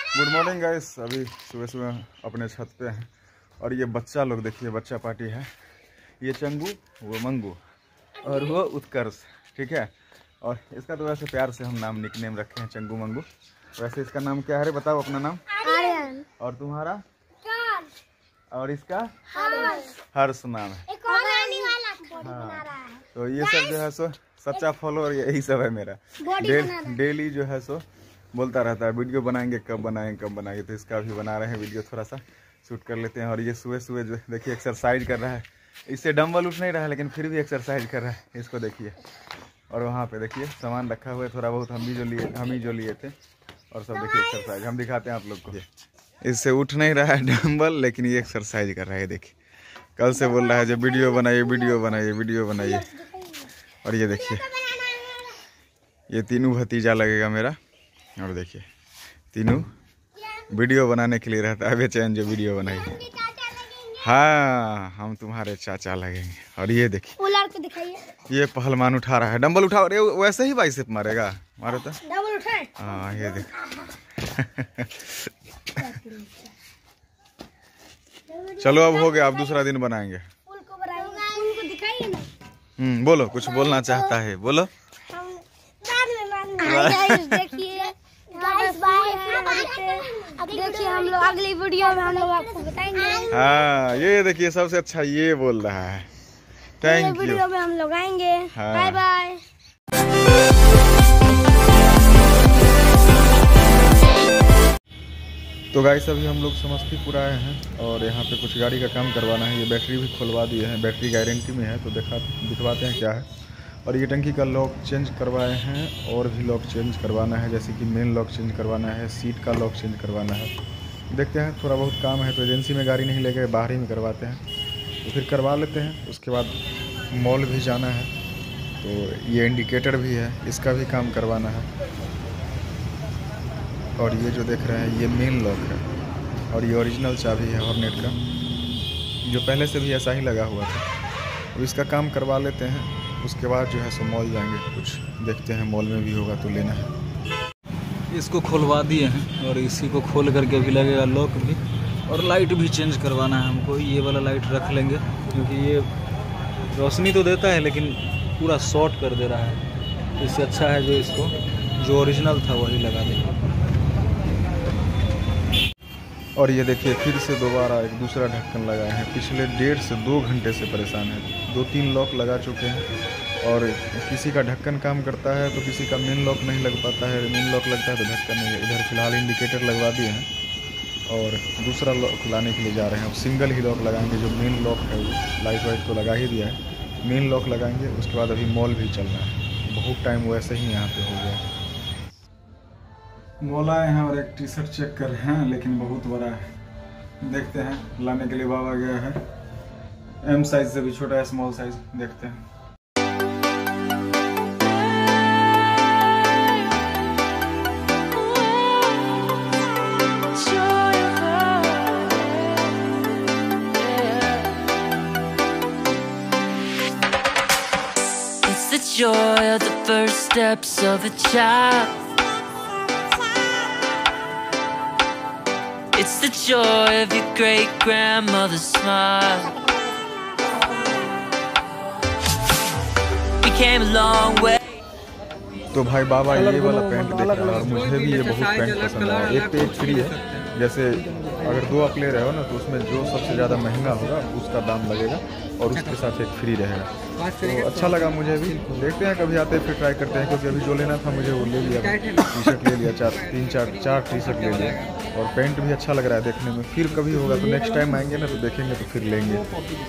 Good morning guys. अभी सुबह सुबह अपने छत पे हैं और ये बच्चा लोग देखिए, बच्चा पार्टी है। ये चंगू, वो मंगू और वो उत्कर्ष, ठीक है। और इसका तो वैसे प्यार से हम नाम निकनेम रखे हैं चंगू मंगू। वैसे इसका नाम क्या है रे, बताओ अपना नाम। आर्यन। और तुम्हारा? और इसका हर्ष। हर्ष नाम है। हाँ, तो ये सब जो है सो सच्चा फॉलोअर यही सब है मेरा। डेली जो है सो बोलता रहता है वीडियो बनाएंगे, कब बनाएंगे कब बनाएंगे। तो इसका भी बना रहे हैं वीडियो, थोड़ा सा शूट कर लेते हैं। और ये सुबह सुबह जो देखिए एक्सरसाइज कर रहा है। इससे डंबल उठ नहीं रहा है लेकिन फिर भी एक्सरसाइज कर रहा है, इसको देखिए। और वहाँ पे देखिए सामान रखा हुआ है थोड़ा बहुत, हम ही जो लिए थे। और सब देखिए एक्सरसाइज हम दिखाते हैं आप लोग को। इससे उठ नहीं रहा है डंबल, लेकिन ये एक्सरसाइज कर रहा है। देखिए कल से बोल रहा है जो वीडियो बनाइए वीडियो बनाइए वीडियो बनाइए। और ये देखिए ये तीनों भतीजा लगेगा मेरा। और देखिए तीनों वीडियो बनाने के लिए रहता है बेचैन, जो वीडियो बनाइए। हाँ, हम तुम्हारे चाचा लगेंगे। और ये देखिए ये पहलवान उठा रहा है, डंबल उठा। अरे वैसे ही बाइसेप मारेगा, मारे तो डंबल उठाए। हाँ ये देख चलो अब हो गया, अब दूसरा दिन बनाएंगे। बोलो, कुछ बोलना चाहता है, बोलो। देखिए हम लोग अगली वीडियो में हम लोग आपको बताएंगे। हाँ ये देखिए सबसे अच्छा ये बोल रहा है। Thank you. वीडियो में हम लोग आएंगे। Bye bye. तो गाइस अभी हम लोग समस्तीपुर आए हैं और यहाँ पे कुछ गाड़ी का काम करवाना है। ये बैटरी भी खुलवा दिए हैं, बैटरी गारंटी में है, तो दिखवाते हैं क्या है। और ये टंकी का लॉक चेंज करवाए हैं और भी लॉक चेंज करवाना है, जैसे कि मेन लॉक चेंज करवाना है, सीट का लॉक चेंज करवाना है। देखते हैं, थोड़ा बहुत काम है तो एजेंसी में गाड़ी नहीं लेके बाहर ही में करवाते हैं, तो फिर करवा लेते हैं। उसके बाद मॉल भी जाना है, तो ये इंडिकेटर भी है, इसका भी काम करवाना है। और ये जो देख रहे हैं ये मेन लॉक है और ये ओरिजिनल चाबी है हॉर्नेट का, जो पहले से भी ऐसा ही लगा हुआ था। तो इसका काम करवा लेते हैं, उसके बाद जो है सो मॉल जाएंगे। कुछ देखते हैं मॉल में भी होगा तो लेना है। इसको खुलवा दिए हैं और इसी को खोल करके भी लगेगा लॉक भी। और लाइट भी चेंज करवाना है हमको, ये वाला लाइट रख लेंगे क्योंकि ये रोशनी तो देता है लेकिन पूरा शॉर्ट कर दे रहा है। इससे अच्छा है जो इसको जो ओरिजिनल था वही लगा देंगे। और ये देखिए फिर से दोबारा एक दूसरा ढक्कन लगाए हैं। पिछले 1.5 से 2 घंटे से परेशान है। 2-3 लॉक लगा चुके हैं और किसी का ढक्कन काम करता है तो किसी का मेन लॉक नहीं लग पाता है, मेन लॉक लगता है तो ढक्कन नहीं। इधर फिलहाल इंडिकेटर लगवा दिए हैं और दूसरा लॉक लाने के लिए जा रहे हैं। अब सिंगल ही लॉक लगाएंगे, जो मेन लॉक है वो लाइट वाइट तो लगा ही दिया है, मेन लॉक लगाएंगे। उसके बाद अभी मॉल भी चलना है, बहुत टाइम वैसे ही यहाँ पर हो गया। मॉल आए हैं और एक टी शर्ट चेक कर रहे हैं लेकिन बहुत बड़ा है। देखते हैं, लाने के लिए बाबा गया है। एम साइज से भी छोटा है, स्मॉल साइज। देखते हैं। It's the joy of the first steps of a child. It's the joy of your great-grandmother's smile. We came a long way. तो भाई बाबा ये वाला पैंट देख रहा है और मुझे भी ये बहुत पैंट पसंद है। एक पे एक फ्री है, जैसे अगर 2 आप ले रहे हो ना तो उसमें जो सबसे ज़्यादा महंगा होगा उसका दाम लगेगा और उसके साथ एक फ्री रहेगा। तो अच्छा लगा मुझे भी। देखते हैं कभी आते हैं फिर ट्राई करते हैं, क्योंकि अभी जो लेना था मुझे वो ले लिया। टी शर्ट ले लिया, 4 टी शर्ट ले लिया और पैंट भी अच्छा लग रहा है देखने में। फिर कभी होगा तो नेक्स्ट टाइम आएंगे ना तो देखेंगे तो फिर लेंगे।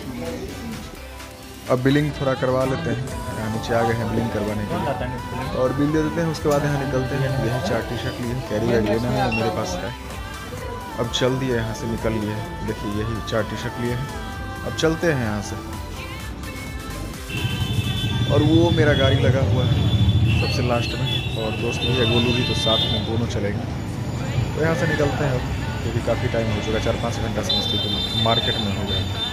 अब बिलिंग थोड़ा करवा लेते हैं, यहाँ नीचे आ गए हैं बिलिंग करवाने के लिए और बिल दे देते हैं। उसके बाद यहाँ निकलते हैं। यही 4 टी शर्ट लिए, कैरी बैग लेना है मेरे पास है। अब चल दिए, यहाँ से निकल लिए। देखिए यही 4 टी शर्ट लिए हैं, अब चलते हैं यहाँ से। और वो मेरा गाड़ी लगा हुआ है सबसे लास्ट में और दोस्त भी है गोलू भी, तो साथ में दोनों चलेंगे। तो यहाँ से निकलते हैं अब, क्योंकि काफ़ी टाइम हो चुका है, 4-5 घंटा समस्तीपुर मार्केट में हो गया।